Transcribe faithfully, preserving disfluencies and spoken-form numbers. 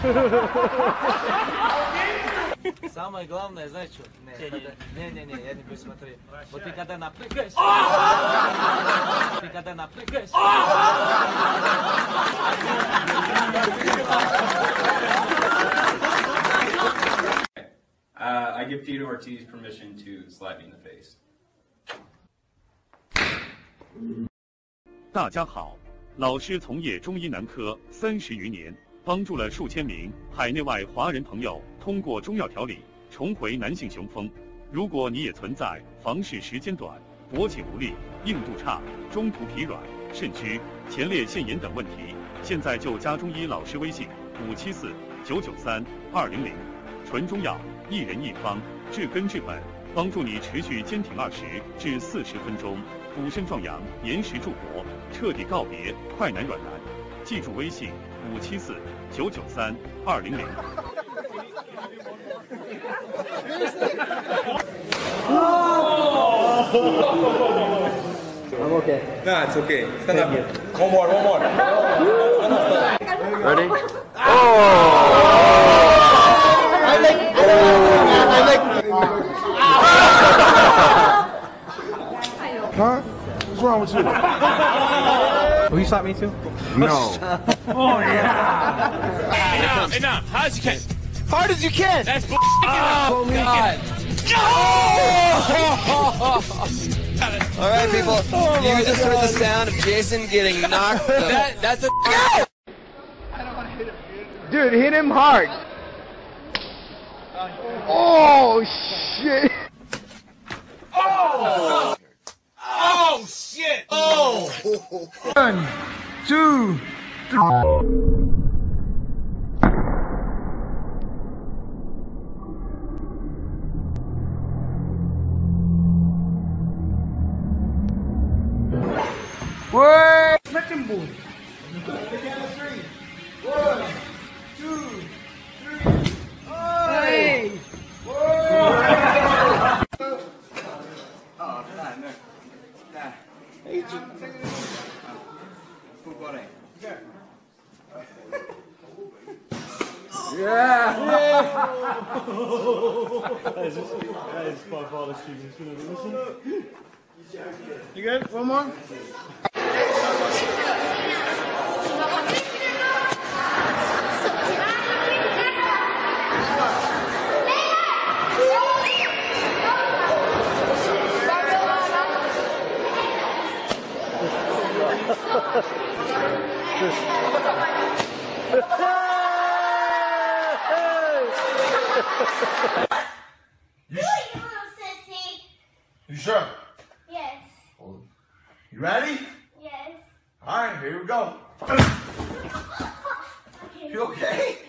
Samo je glavno je, znaš čo, ne, kada, ne, ne, ne, jedni koji smatraju, bo ti kada naplikaš, ti kada naplikaš, Uh, I give Tito Ortiz permission to slap me in the face. 大家好，老师从业中医男科三十余年，帮助了数千名海内外华人朋友通过中药调理重回男性雄风。如果你也存在房事时间短、勃起无力、硬度差、中途疲软、肾虚、前列腺炎等问题，现在就加中医老师微信五七四九九三二零零，纯中药，一人一方，治根治本，帮助你持续坚挺二十至四十分钟，补肾壮阳，延时助勃，彻底告别快男软男。记住微信五七四九九三二零零。 I'm okay. Nah, it's okay. Stand up. One more, one more. Ready? Oh! I like. I like. Huh? What's wrong with you? Will you slap me too? No. Oh yeah. Enough, enough. Hard as you can. Hard as you can. That's bull. Oh God. All right, people. Oh, you just God. heard the sound of Jason getting knocked. that, that's a. Go! Dude, hit him hard. Oh shit. Oh! Oh shit! Oh! One, two, three. Word. Make him move. One, two, three. Hey. Yeah. You good? One more? You sure? Yes. You ready? Yes. All right, here we go. You okay?